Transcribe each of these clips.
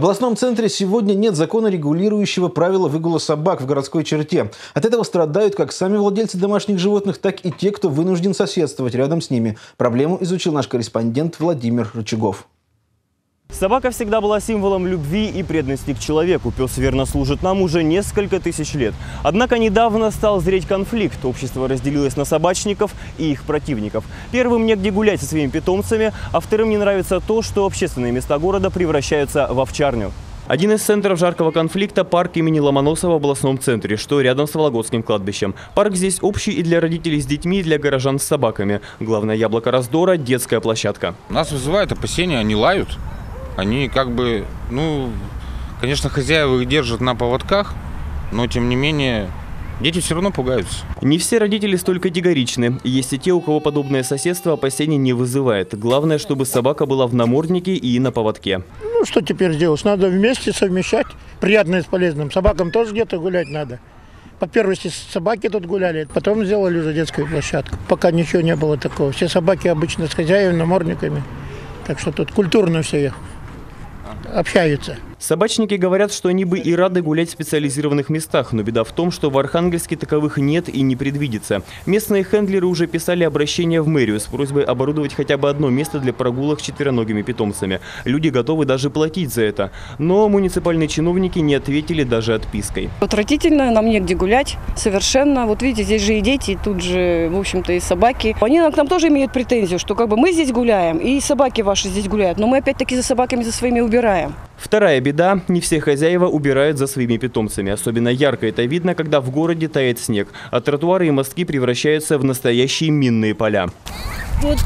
областном центре сегодня нет закона, регулирующего правила выгула собак в городской черте. От этого страдают как сами владельцы домашних животных, так и те, кто вынужден соседствовать рядом с ними. Проблему изучил наш корреспондент Владимир Рычагов. Собака всегда была символом любви и преданности к человеку. Пес верно служит нам уже несколько тысяч лет. Однако недавно стал зреть конфликт. Общество разделилось на собачников и их противников. Первым негде гулять со своими питомцами, а вторым не нравится то, что общественные места города превращаются в овчарню. Один из центров жаркого конфликта – парк имени Ломоносова в областном центре, что рядом с Вологодским кладбищем. Парк здесь общий и для родителей с детьми, и для горожан с собаками. Главное яблоко раздора – детская площадка. Нас вызывает опасения, они лают. Они конечно, хозяева их держат на поводках, но тем не менее дети все равно пугаются. Не все родители столь категоричны. Есть и те, у кого подобное соседство опасений не вызывает. Главное, чтобы собака была в наморднике и на поводке. Ну, что теперь делать? Надо вместе совмещать приятное с полезным. Собакам тоже где-то гулять надо. По первости собаки тут гуляли, потом сделали уже детскую площадку. Пока ничего не было такого. Все собаки обычно с хозяевами, намордниками. Так что тут культурно все общаются. Собачники говорят, что они бы и рады гулять в специализированных местах, но беда в том, что в Архангельске таковых нет и не предвидится. Местные хендлеры уже писали обращение в мэрию с просьбой оборудовать хотя бы одно место для прогулок с четвероногими питомцами. Люди готовы даже платить за это. Но муниципальные чиновники не ответили даже отпиской. Отвратительно, нам негде гулять совершенно. Вот видите, здесь же и дети, и тут же, в общем-то, и собаки. Они к нам тоже имеют претензию, что как бы мы здесь гуляем, и собаки ваши здесь гуляют, но мы опять-таки за собаками за своими убираем. Вторая беда – не все хозяева убирают за своими питомцами. Особенно ярко это видно, когда в городе тает снег, а тротуары и мостки превращаются в настоящие минные поля. Вот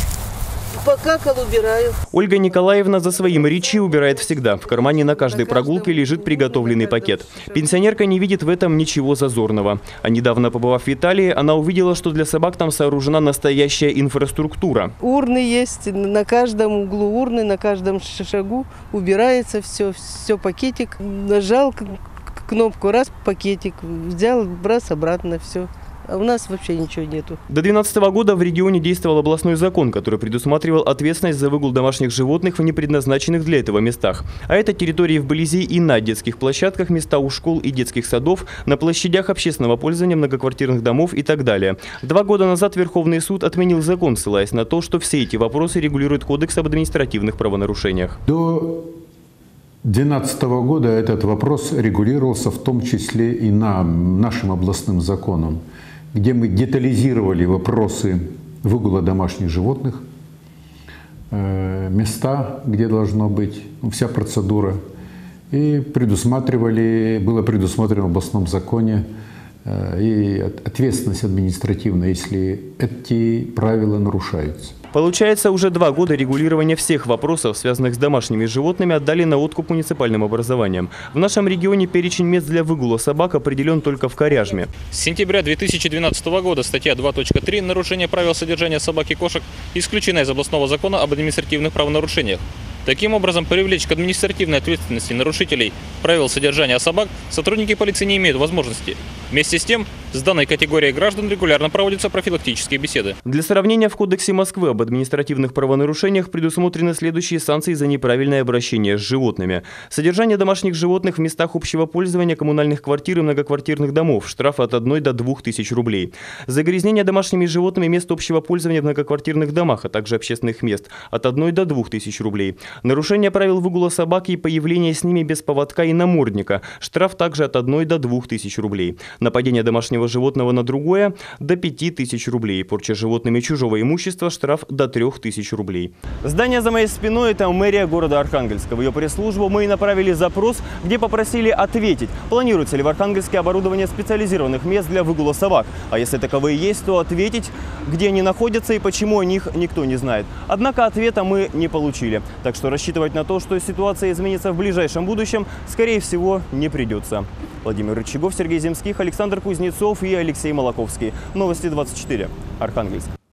покакал, убираю. Ольга Николаевна за своим Ричи убирает всегда. В кармане на каждой прогулке лежит приготовленный пакет. Пенсионерка не видит в этом ничего зазорного. А недавно, побывав в Италии, она увидела, что для собак там сооружена настоящая инфраструктура. Урны есть, на каждом углу урны, на каждом шагу убирается все пакетик. Нажал кнопку, раз пакетик, взял, раз обратно, все. А у нас вообще ничего нету. До 2012 года в регионе действовал областной закон, который предусматривал ответственность за выгул домашних животных в непредназначенных для этого местах. А это территории вблизи и на детских площадках, места у школ и детских садов, на площадях общественного пользования многоквартирных домов и так далее. 2 года назад Верховный суд отменил закон, ссылаясь на то, что все эти вопросы регулирует Кодекс об административных правонарушениях. До 2012 года этот вопрос регулировался в том числе и нашим областным законом, где мы детализировали вопросы выгула домашних животных, места, где должно быть, вся процедура. И было предусмотрено в областном законе и ответственность административная, если эти правила нарушаются. Получается, уже 2 года регулирования всех вопросов, связанных с домашними животными, отдали на откуп муниципальным образованиям. В нашем регионе перечень мест для выгула собак определен только в Коряжме. С сентября 2012 года статья 2.3 «Нарушение правил содержания собак и кошек» исключена из областного закона об административных правонарушениях. Таким образом, привлечь к административной ответственности нарушителей правил содержания собак сотрудники полиции не имеют возможности. Вместе с тем, с данной категорией граждан регулярно проводятся профилактические беседы. Для сравнения, в Кодексе Москвы об административных правонарушениях предусмотрены следующие санкции за неправильное обращение с животными. Содержание домашних животных в местах общего пользования, коммунальных квартир и многоквартирных домов. Штраф от 1 до 2 тысяч рублей. Загрязнение домашними животными мест общего пользования в многоквартирных домах, а также общественных мест. От 1 до 2 тысяч рублей. Нарушение правил выгула собак и появление с ними без поводка и намордника. Штраф также от 1 до 2 тысяч рублей. Нападение домашнего животного на другое – до 5 тысяч рублей. Порча животными чужого имущества – штраф до 3 тысяч рублей. Здание за моей спиной – это мэрия города Архангельска. В ее пресс-службу мы направили запрос, где попросили ответить, планируется ли в Архангельске оборудование специализированных мест для выгула собак. А если таковые есть, то ответить, где они находятся и почему о них никто не знает. Однако ответа мы не получили. Так что рассчитывать на то, что ситуация изменится в ближайшем будущем, скорее всего, не придется. Владимир Рычагов, Сергей Земских, Александр Кузнецов и Алексей Молоковский. Новости 24. Архангельск.